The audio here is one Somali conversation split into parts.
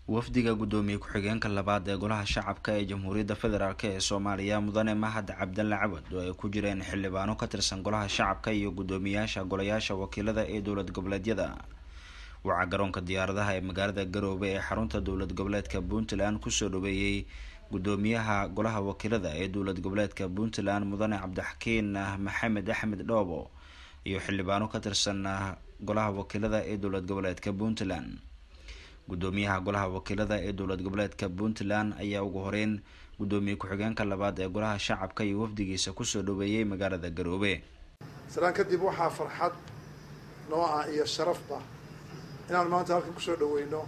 wafdiga gudoomiye ku-xigeenka labaad ee golaha shacabka ee Jamhuuriyadda Federaalk ee Soomaaliya Mudane Mahad Cabdalle Cabad oo ay ku jireen xildhibaano ka tirsan golaha shacabka iyo gudoomiyaasha golayaasha wakiilada ee dowlad goboleedyada waxaa garoonka diyaaradaha ee magaalada Garowe ee xarunta dowlad goboleedka Puntland ku soo dhaweeyay gudoomiyaha golaha wakiilada ee dowlad goboleedka Puntland Mudane Cabdixakiin Maxamed Axmed Dhoobo iyo xildhibaano ka tirsan golaha wakiilada ee dowlad goboleedka Puntland. gudoomiyaha golaha wakiilada ee dowlad goboleedka Puntland ayaa ugu horeyn gudoomiye ku-xigeenka labaad ee golaha shacabka iyo wafdigiisa ku soo dhaweeyay magaalada Garowe. salaan kadib waxaa farxad noo ah iyo sharafba inaan maanta halkan ku soo dhaweyno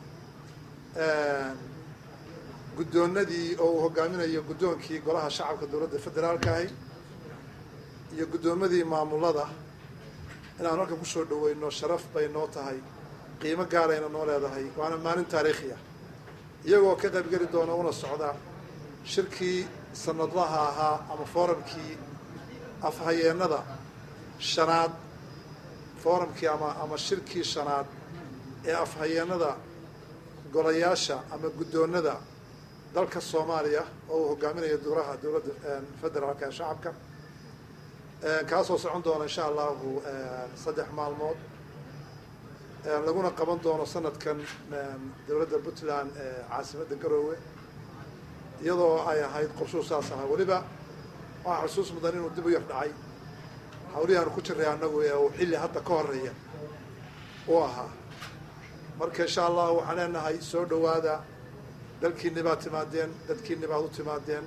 gudoonadii oo uu hogaaminayo gudoonkii golaha shacabka dowladda federaalka ah iyo gudoomadii maamulada inaan halkan ku soo dhaweyno sharaf bay noo tahay qiimo gaarayna noo leedahay waana maalin taariikhi ah iyagoo ka qayb geli doona una socda shirkii sanadlaha ahaa ama foorumkii afhayeenada shanaad foorumkii ama shirkii shanaad ee afhayeenada golayaasha ama gudoonada dalka Soomaaliya oo uu hogaaminayo dowladda federaalka ee shacabka kaasoo socon doona insha Allah 3 maalmood laguna qaban doono sanadkan dowladda Puntland caasimadda Garowe iyadoo ay ahayd qorshe saas ah waliba waxa xusuus mudan inuu dib u yafdhacay hawliyahan ku jiray anagu ee xilli hadda ka horeeya oo ahaa marka insha Allah waxaan leenahay soo dhawaada dalkiina baad timaadeen dadkiina baad u timaadeen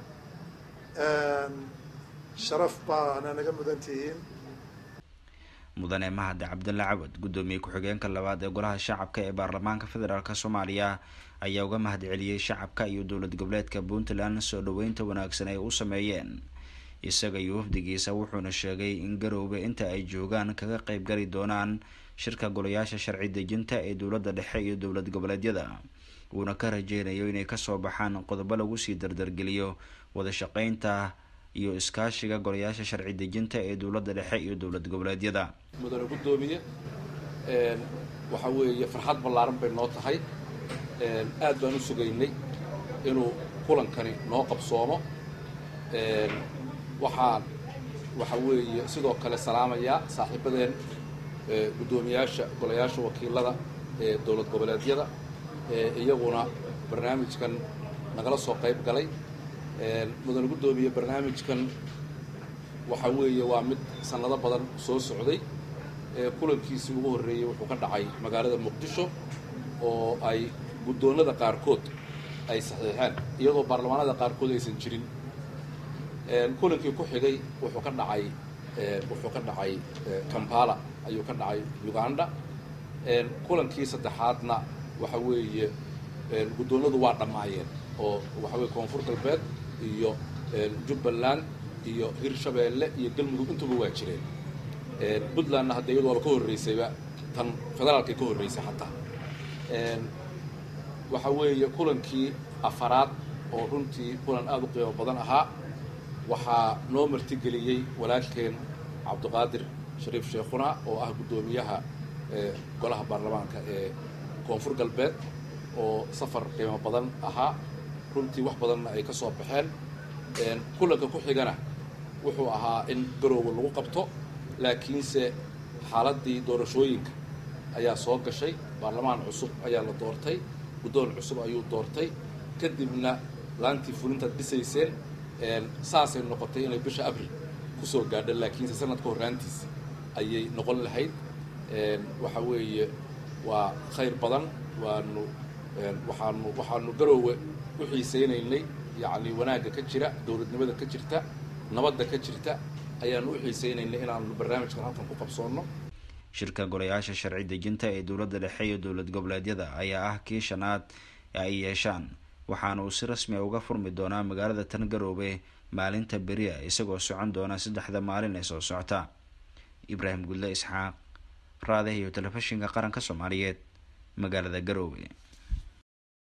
sharaf baa naga mudantihiin. Mudane Mahad Cabdalle Cabad gudoomiye ku-xigeenka labaad ee golaha shacabka ee baarlamaanka federaalka Soomaaliya ayaa uga mahad celiyay shacabka iyo dowlad goboleedka Puntland soo dhaweynta wanaagsan ay u sameeyeen isaga iyo wafdigiisa wuxuuna sheegay in Garowe inta ay joogaan kaga qayb gali doonaan shirka golayaasha sharci dejinta ee dowladda dhexe iyo dowlad goboleedyada uuna ka rajeynayo inay ka soo baxaan qodobo lagu sii dardargeliyo wada shaqeynta iyo iskaashiga golayaasha sharci dejinta ee dowladda dhexe iyo dowlad goboleedyada. mudane gudoomiye waxa weeye farxad ballaaran bay noo tahay aad baan u sugaynay inuu kulankani noo qabsoomo waxa weeye sidoo kale salaamaya saaxiibadeen gudoomiyaasha golayaasha wakiilada ee dowlad goboleedyada iyaguna barnaamijkan nagala soo qayb galay mudane gudoomiye barnaamijkan waxa weeye waa mid sanado badan soo socday kulankiisii ugu horeeyay wuxuu ka dhacay magaalada Muqdisho oo ay gudoonada qaarkood ay saxiixeen iyadoo baarlamaanada qaarkood aysan jirin kulankii ku xigay wuxuu ka dhacay Kampala ayuu ka dhacay Uganda kulankii saddexaadna waxa weeye gudoonadu waa dhamaayeen oo waxa weeye Koonfur Galbeed iyo Jubbaland iyo Hirshabeelle iyo Galmudug intuba waa jireen Puntland hadda iyadoo ka horeysayba tan federaalka ka horeysay xataa waxa weeye kulankii afaraad oo runtii kulan aad u qiimo badan ahaa waxaa noo martigeliyay walaalkeen Cabdiqaadir Shariif Sheekhuna oo ah gudoomiyaha golaha baarlamaanka ee Koonfur Galbeed oo safar qiimo badan ahaa runtii wax badan ay ka soo baxeen kulanka ku xigana wuxuu ahaa in Garowe lagu qabto laakiinse xaaladii doorashooyinka ayaa soo gashay baarlamaan cusub ayaa la doortay gudoon cusub ayuu doortay kadibna laantii fulinta dhisayseen saasay noqotay inay bisha Abriil ku soo gaadho laakiinse sanadka horaantiis ayay noqon lahayd waxa weeye waa khayr badan waxaanu Garowe u xiiseynaynay yacni wanaagga ka jira dowladnimada ka jirta nabadda ka jirta ayaanu u xiiseynaynay inaanu barnaamijkan halkan ku qabsoonno. shirka golayaasha sharci dejinta ee dowladda dhexe iyo dowlad goboleedyada ayaa ah kii shanaad ee ay yeeshaan waxaana uu si rasmi ah uga furmi doonaa magaalada tan Garowe maalinta beriya isagoo socon doona 3 maalin ee soo socota. Ibraahim Gudle Isxaaq raadiyaha iyo telefishinka qaranka Soomaaliyeed magaalada Garowe.